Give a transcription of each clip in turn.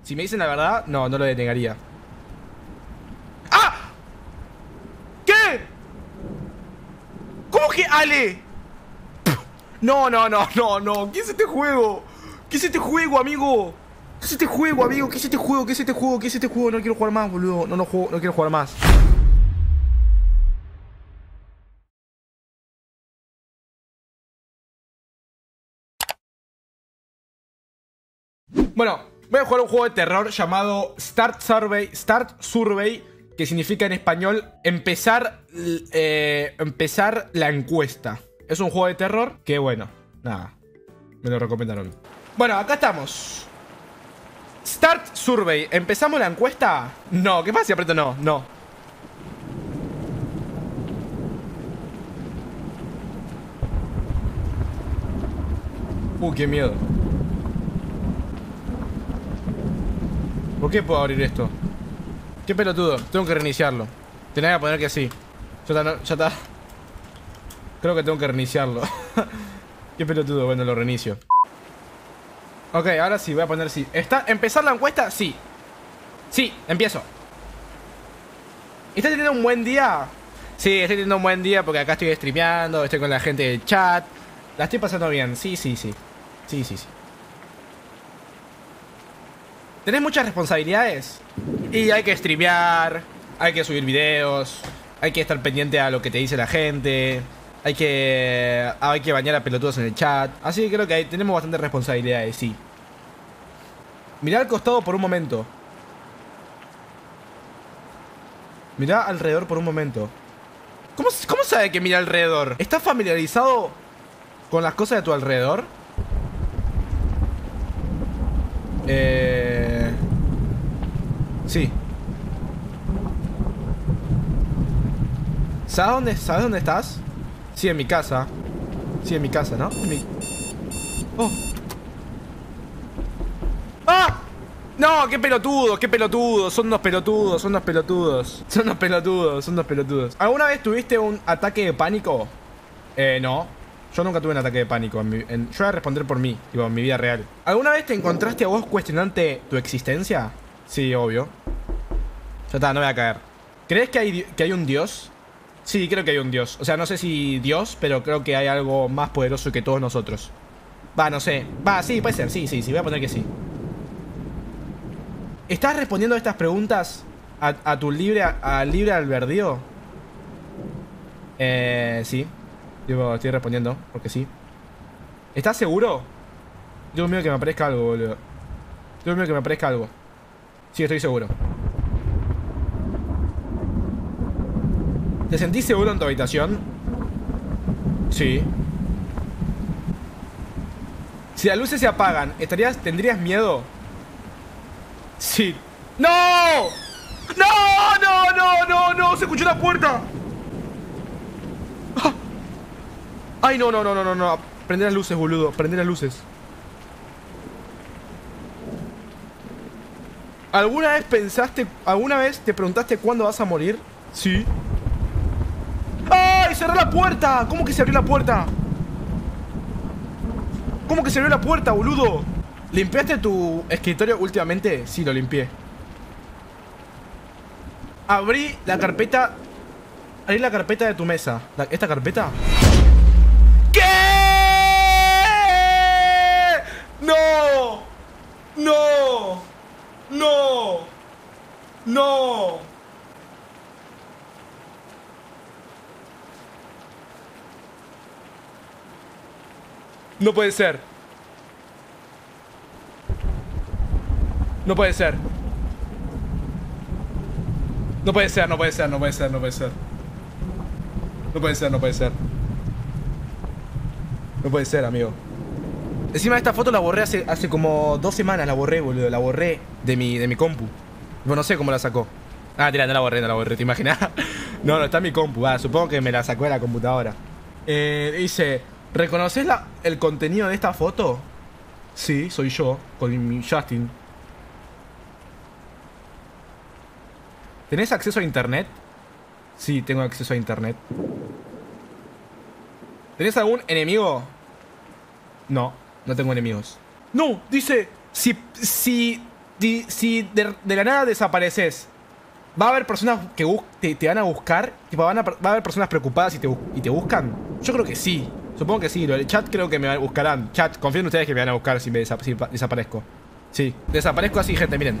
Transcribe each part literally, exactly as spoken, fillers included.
Si me dicen la verdad, no, no lo denegaría. ¡Ah! ¿Qué? ¿Cómo que Ale? No, no, no, no, no. ¿Qué es este juego? ¿Qué es este juego, amigo? ¿Qué es este juego, amigo? ¿Qué es este juego? ¿Qué es este juego? ¿Qué es este juego? No quiero jugar más, boludo. No, no juego, no quiero jugar más. Bueno, voy a jugar un juego de terror llamado Start Survey, Start Survey, que significa en español empezar, eh, empezar la encuesta. Es un juego de terror que, bueno, nada, me lo recomendaron. Bueno, acá estamos. Start Survey. ¿Empezamos la encuesta? No, ¿qué pasa si aprieto no? No. Uh, qué miedo. ¿Por qué puedo abrir esto? Qué pelotudo, tengo que reiniciarlo. Tenía que poner que sí. Ya está, no, ya está. Creo que tengo que reiniciarlo. Qué pelotudo, bueno, lo reinicio. Ok, ahora sí, voy a poner sí. ¿Está, ¿Empezar la encuesta? Sí. Sí, empiezo. ¿Estás teniendo un buen día? Sí, estoy teniendo un buen día porque acá estoy streameando, estoy con la gente del chat. La estoy pasando bien, sí, sí, sí. Sí, sí, sí. ¿Tenés muchas responsabilidades? Y hay que streamear, hay que subir videos, hay que estar pendiente a lo que te dice la gente, hay que hay que bañar a pelotudos en el chat. Así que creo que hay, tenemos bastantes responsabilidades, sí. Mirá al costado por un momento. Mirá alrededor por un momento. ¿Cómo, cómo sabe que mira alrededor? ¿Estás familiarizado con las cosas de tu alrededor? Eh... Sí. ¿Sabes dónde, ¿Sabes dónde estás? Sí, en mi casa. Sí, en mi casa, ¿no? En mi... Oh. ¡Ah! No, qué pelotudos, qué pelotudos. Son unos pelotudos, son unos pelotudos. Son unos pelotudos, son unos pelotudos. ¿Alguna vez tuviste un ataque de pánico? Eh, no. Yo nunca tuve un ataque de pánico. En mi, en, yo voy a responder por mí, digo, en mi vida real. ¿Alguna vez te encontraste a vos cuestionante tu existencia? Sí, obvio. Ya está, no voy a caer. ¿Crees que hay, que hay un dios? Sí, creo que hay un dios. O sea, no sé si dios, pero creo que hay algo más poderoso que todos nosotros. Va, no sé. Va, sí, puede ser. Sí, sí, sí. Voy a poner que sí. ¿Estás respondiendo a estas preguntas a, a tu libre, a libre albedrío? Eh, sí. Yo estoy respondiendo, porque sí. ¿Estás seguro? Tengo miedo que me aparezca algo, boludo. Tengo miedo que me aparezca algo. Sí, estoy seguro. ¿Te sentís seguro en tu habitación? Sí. Si las luces se apagan, ¿estarías, ¿tendrías miedo? Sí. ¡No! ¡No! ¡No! ¡No! ¡No! ¡No! ¡Se escuchó la puerta! ¡Ah! ¡Ay, no, no, no, no, no, no! Prende las luces, boludo. Prende las luces. ¿Alguna vez pensaste... ¿Alguna vez te preguntaste cuándo vas a morir? Sí. ¡Ay! ¡Cerró la puerta! ¿Cómo que se abrió la puerta? ¿Cómo que se abrió la puerta, boludo? ¿Limpiaste tu escritorio últimamente? Sí, lo limpié. Abrí la carpeta. Abrí la carpeta de tu mesa. La, ¿Esta carpeta? ¿Qué? ¡No! ¡No! ¡No! ¡No! No puede ser. No puede ser. No puede ser, no puede ser, no puede ser, no puede ser. No puede ser, no puede ser. No puede ser, amigo. Encima esta foto la borré hace, hace como dos semanas, la borré, boludo. La borré de mi, de mi compu. Bueno, no sé cómo la sacó. Ah, tira, no la borré, no la borré, ¿te imaginas? No, no, está en mi compu. Ah, supongo que me la sacó de la computadora. Eh, dice, ¿reconoces la, el contenido de esta foto? Sí, soy yo, con mi Justin. ¿Tenés acceso a internet? Sí, tengo acceso a internet. ¿Tenés algún enemigo? No, no tengo enemigos. No, dice, si, si Si, si de, de la nada desapareces, ¿va a haber personas que te, te van a buscar? Tipo, van a, ¿va a haber personas preocupadas y te, y te buscan? Yo creo que sí. Supongo que sí. Lo del chat creo que me buscarán. Chat, confío en ustedes que me van a buscar si, me desa si desaparezco. Sí, desaparezco así, gente, miren.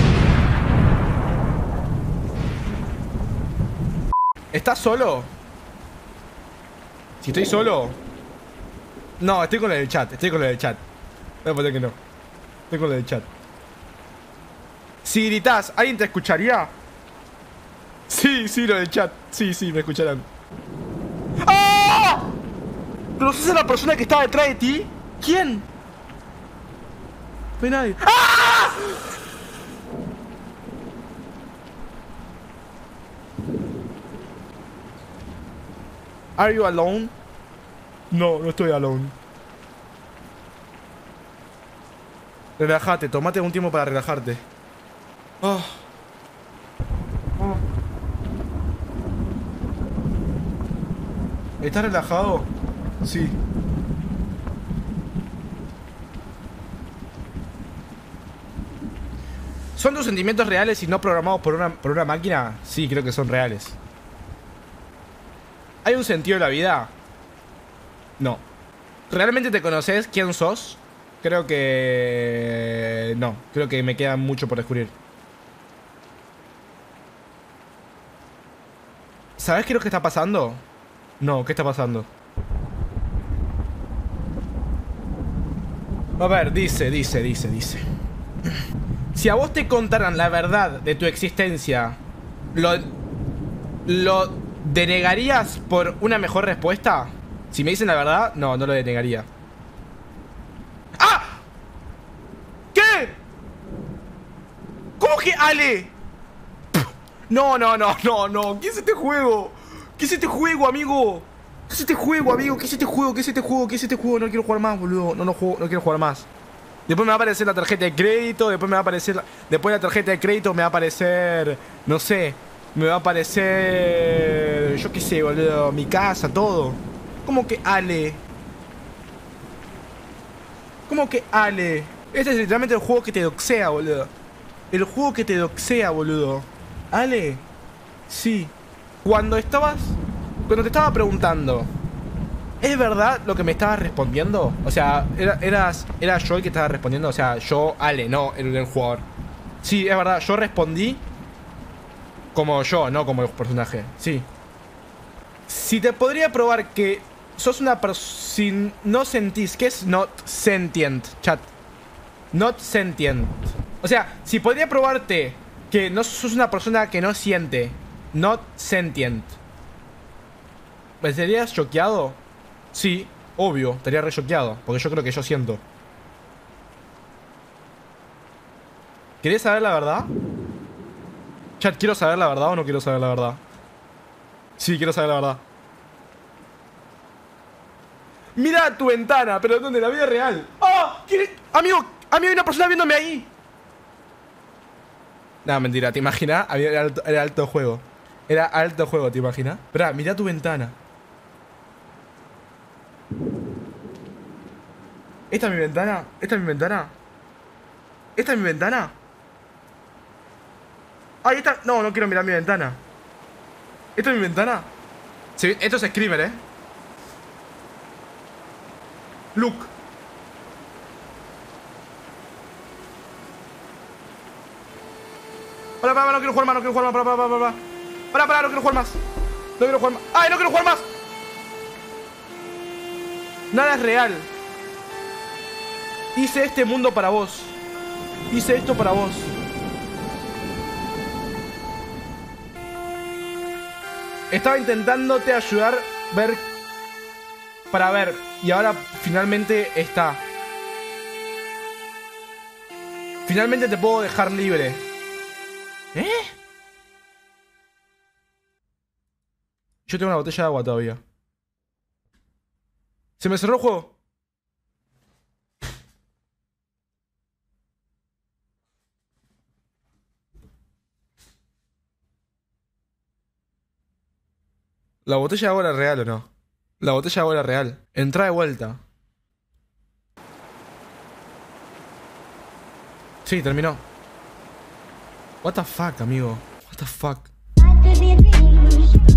¿Estás solo? Si estoy solo... No, estoy con el del chat, estoy con el del chat. Voy a poner que no. Estoy con el del chat. Si gritas, ¿alguien te escucharía? Sí, sí, lo del chat. Sí, sí, me escucharán. ¡Ah! ¿Conoces a la persona que estaba detrás de ti? ¿Quién? No hay nadie. ¡Ah! Are you alone? No, no estoy alone. Relájate, tómate un tiempo para relajarte. Oh. Oh. ¿Estás relajado? Sí. ¿Son tus sentimientos reales y no programados por una, por una máquina? Sí, creo que son reales. ¿Hay un sentido de la vida? No. ¿Realmente te conoces quién sos? Creo que... No, creo que me queda mucho por descubrir. ¿Sabes qué es lo que está pasando? No, ¿qué está pasando? A ver, dice, dice, dice, dice. Si a vos te contaran la verdad de tu existencia, ¿lo, lo denegarías por una mejor respuesta? Si me dicen la verdad, no, no lo denegaría. ¡Ah! ¿Qué? ¿Cómo que Ale? No, no, no, no, no. ¿Qué es este juego? ¿Qué es este juego, amigo? ¿Qué es este juego, amigo? ¿Qué es este juego? ¿Qué es este juego? ¿Qué es este juego? No quiero jugar más, boludo. No, no, juego, no quiero jugar más. Después me va a aparecer la tarjeta de crédito. Después me va a aparecer... La... Después de la tarjeta de crédito me va a aparecer... No sé. Me va a aparecer... Yo qué sé, boludo. Mi casa, todo. ¿Cómo que Ale? ¿Cómo que Ale? Este es literalmente el juego que te doxea, boludo. El juego que te doxea, boludo. Ale. Sí. Cuando estabas... Cuando te estaba preguntando... ¿Es verdad lo que me estabas respondiendo? O sea, era, eras, era yo el que estaba respondiendo. O sea, yo, Ale, no el, el jugador. Sí, es verdad, yo respondí como yo, no como el personaje. Sí. Si te podría probar que sos una persona... Si no sentís... ¿Qué es not sentient, chat? Not sentient. O sea, si podría probarte que no sos una persona que no siente. Not sentient. ¿Me estarías choqueado? Sí, obvio, estaría re choqueado. Porque yo creo que yo siento. ¿Querés saber la verdad? Chat, ¿quiero saber la verdad o no quiero saber la verdad? Sí, quiero saber la verdad. Mira tu ventana, pero ¿dónde? La vida real. ¡Ah! ¿Quién es? Amigo, amigo, hay una persona viéndome ahí. No, mentira, ¿te imaginas? Era alto, era alto juego. Era alto juego, ¿te imaginas? Esperá, mira tu ventana. ¿Esta es mi ventana? ¿Esta es mi ventana? ¿Esta es mi ventana? Ahí está. No, no quiero mirar mi ventana. ¿Esta es mi ventana? Sí, esto es Screamer, ¿eh? Luke. Para, para, no quiero jugar más, no quiero jugar más, para, para, para, para. Para, para, no quiero jugar más. No quiero jugar más. ¡Ay, no quiero jugar más! Nada es real. Hice este mundo para vos. Hice esto para vos. Estaba intentándote ayudar ver para ver y ahora finalmente está. Finalmente te puedo dejar libre. ¿Eh? Yo tengo una botella de agua todavía. Se me cerró el juego. ¿La botella de agua era real o no? La botella de agua era real. Entra de vuelta. Sí, terminó. What the fuck, amigo? What the fuck?